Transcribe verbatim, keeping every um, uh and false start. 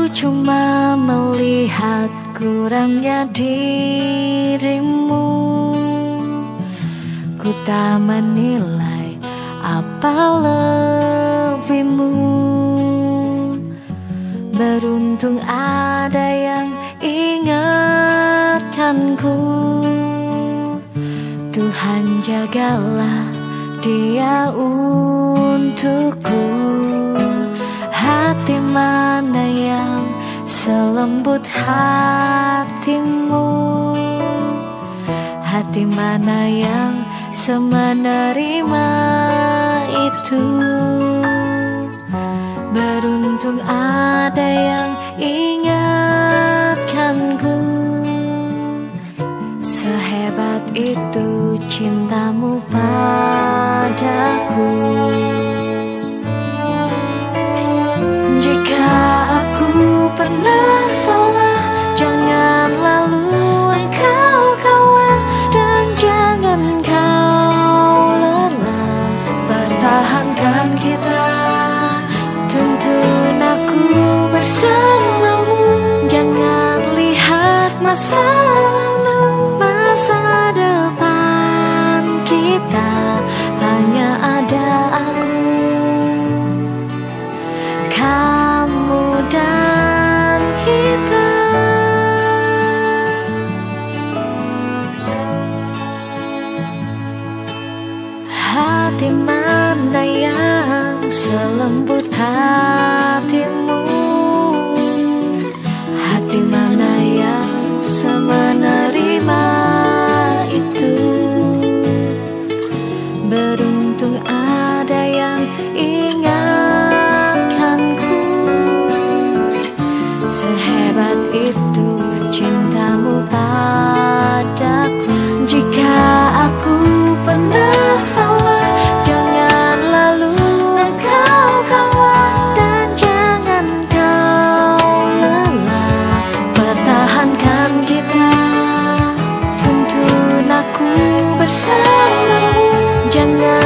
cuma melihat kurangnya dirimu. Ku tak menilai apa lebihmu. Beruntung ada yang ingatkanku. Tuhan jagalah dia untukku. Hati mana yang selembut hatimu? Hati mana yang semenerima itu? Beruntung ada yang ingatkanku. Sehebat itu cintamu padaku. Jika aku pernah salah, jangan lalu engkau kalah. Dan jangan kau lelah, pertahankan kita. Tuntun aku bersamamu. Jangan lihat masa lalu, masa depan kita hanya ada aku, kamu dan kita. Hati mana yang selembut hatimu? Hati mana yang semenerima itu? Beruntung ada yang ingatkanku. Sehebat itu cintamu padaku. Jika aku pernah salah, jangan lalu engkau kalah. Dan jangan kau lelah, pertahankan kita. Tuntun aku bersamamu. Jangan